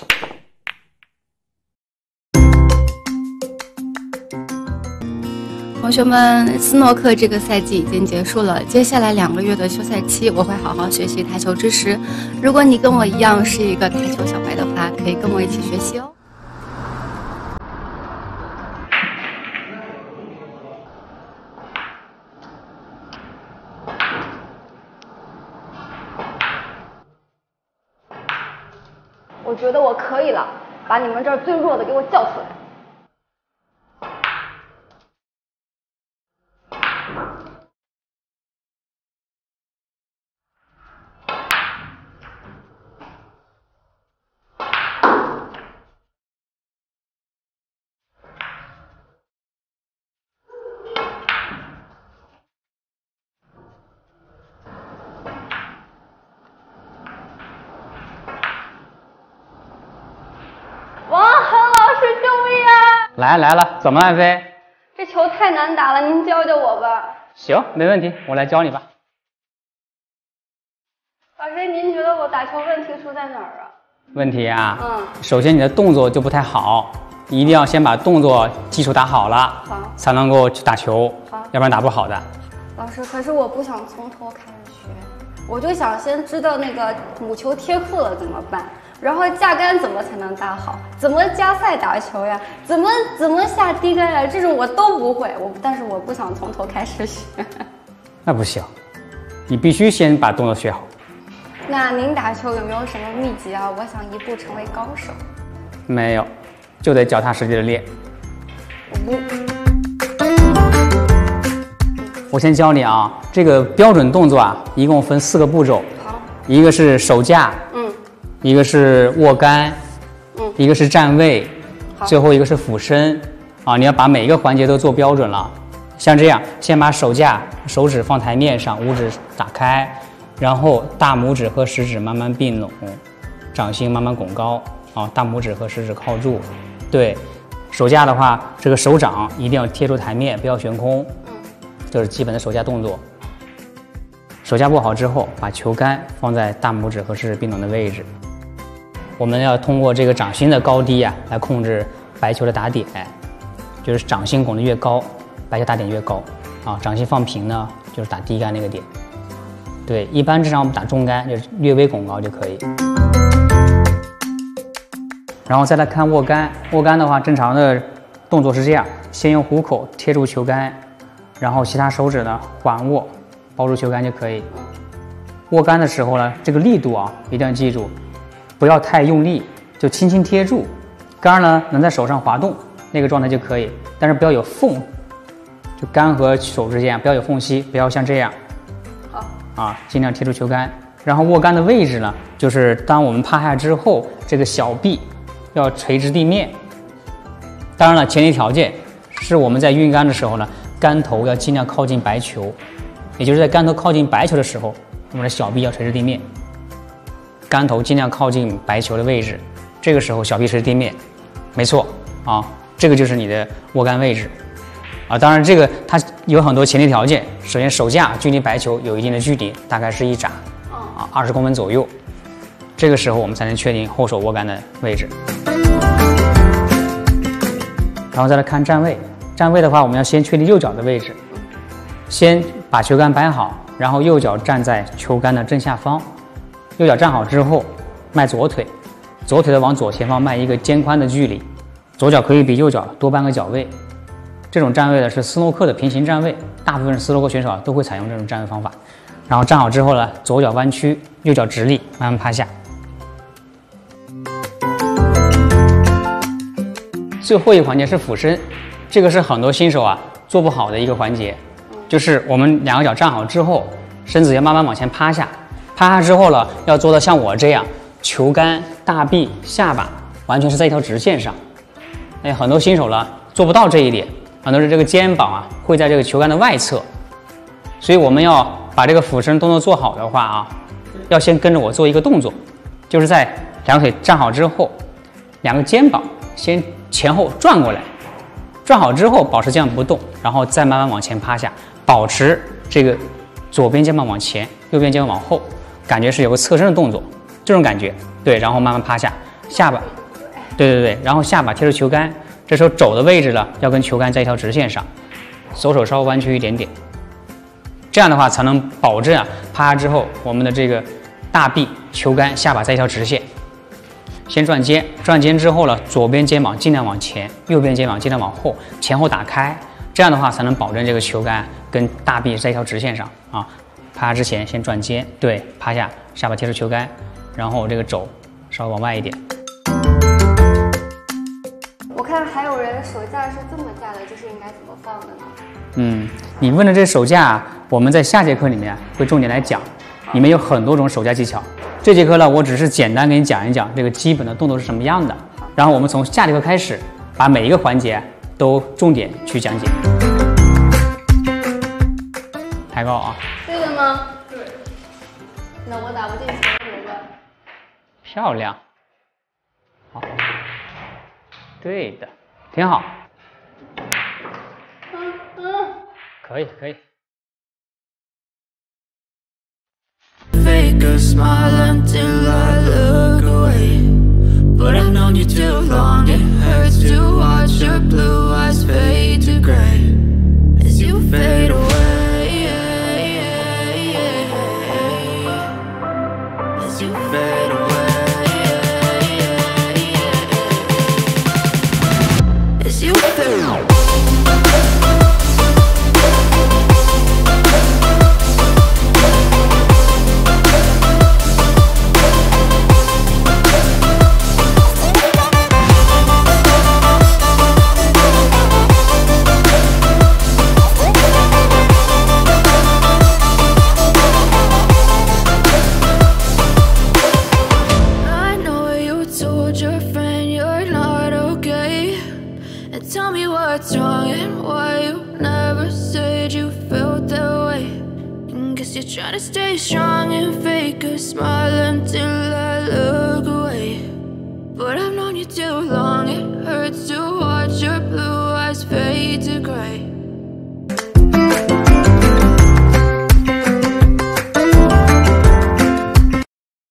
同学们，斯诺克这个赛季已经结束了，接下来2个月的休赛期，我会好好学习台球知识。如果你跟我一样是一个台球小白的话，可以跟我一起学习哦。 我觉得我可以了，把你们这儿最弱的给我叫出来。 来了，怎么了，安飞？ 这球太难打了，您教教我吧。 行，没问题，我来教你吧。 老师，您觉得我打球问题出在哪儿啊？ 问题啊，首先你的动作就不太好，你一定要先把动作基础打好了，才能够去打球，要不然打不好的。 老师，可是我不想从头开始学，我就想先知道那个母球贴库了怎么办。然后架杆怎么才能打好？怎么加赛打球呀？怎么下低杆呀？这种我都不会，但是我不想从头开始学。 那不行，你必须先把动作学好。 那您打球有没有什么秘籍啊？我想一步成为高手。 没有，就得脚踏实地的练。我先教你啊，这个标准动作啊，一共分4个步骤。好，一个是手架。一个是握杆，一个是站位，最后一个是俯身啊！你要把每一个环节都做标准了。像这样，先把手架手指放台面上，五指打开，然后大拇指和食指慢慢并拢，掌心慢慢拱高啊！大拇指和食指靠住。对，手架的话，这个手掌一定要贴住台面，不要悬空。这是基本的手架动作。手架握好之后，把球杆放在大拇指和食指并拢的位置。我们要通过这个掌心的高低啊，来控制白球的打点，就是掌心拱得越高，白球打点越高啊。掌心放平呢，就是打低杆那个点。对，一般正常我们打中杆，就是略微拱高就可以。然后再来看握杆，握杆的话，正常的动作是这样：先用虎口贴住球杆，然后其他手指呢缓握，包住球杆就可以。握杆的时候呢，这个力度啊，一定要记住。不要太用力，就轻轻贴住，杆呢能在手上滑动，那个状态就可以，但是不要有缝，就杆和手之间不要有缝隙，不要像这样。好啊，尽量贴住球杆。然后握杆的位置呢，就是当我们趴下之后，这个小臂要垂直地面。当然了，前提条件是我们在运杆的时候呢，杆头要尽量靠近白球，也就是在杆头靠近白球的时候，我们的小臂要垂直地面。杆头尽量靠近白球的位置，这个时候小臂垂直地面，没错啊，这个就是你的握杆位置啊。当然，这个它有很多前提条件。首先，手架距离白球有一定的距离，大概是1掌啊，20公分左右。这个时候我们才能确定后手握杆的位置。然后再来看站位，站位的话，我们要先确定右脚的位置，先把球杆摆好，然后右脚站在球杆的正下方。右脚站好之后，迈左腿，左腿的往左前方迈一个肩宽的距离，左脚可以比右脚多半个脚位。这种站位呢是斯诺克的平行站位，大部分斯诺克选手都会采用这种站位方法。然后站好之后呢，左脚弯曲，右脚直立，慢慢趴下。最后一个环节是俯身，这个是很多新手啊做不好的一个环节，就是我们2个脚站好之后，身子要慢慢往前趴下。趴下之后呢，要做到像我这样，球杆、大臂、下巴完全是在一条直线上。很多新手呢做不到这一点，很多是这个肩膀啊会在这个球杆的外侧。所以我们要把这个俯身动作做好的话啊，要先跟着我做一个动作，就是在2个腿站好之后，2个肩膀先前后转过来，转好之后保持这样不动，然后再慢慢往前趴下，保持这个左边肩膀往前，右边肩膀往后。感觉是有个侧身的动作，这种感觉，对，然后慢慢趴下， 下巴，对，然后下巴贴着球杆，这时候肘的位置呢要跟球杆在一条直线上，手稍微弯曲一点点，这样的话才能保证啊趴下之后我们的这个大臂、球杆、下巴在一条直线。先转肩，转肩之后呢，左边肩膀尽量往前，右边肩膀尽量往后，前后打开，这样的话才能保证这个球杆跟大臂在一条直线上啊。趴下之前先转肩，对，趴下，下巴贴着球杆，然后这个肘稍微往外一点。 我看还有人手架是这么架的，就是应该怎么放的呢？ 你问的这手架，我们在下节课里面会重点来讲，里面有很多种手架技巧。这节课呢，我只是简单给你讲一讲这个基本的动作是什么样的，然后我们从下节课开始，把每一个环节都重点去讲解。抬高啊！ 对的吗？对。那我打不进球怎么办？ 漂亮。好。对的，挺好。可以。 Fake a smile until I look away, but I've known you too long. It hurts to watch your blue eyes fade to gray as you fade away, as you fade away, as you fade away. Tell me what's wrong and why you never said you felt that way. And guess you're trying to stay strong and fake a smile until I look away. But I've known you too long, it hurts to watch your blue eyes fade to gray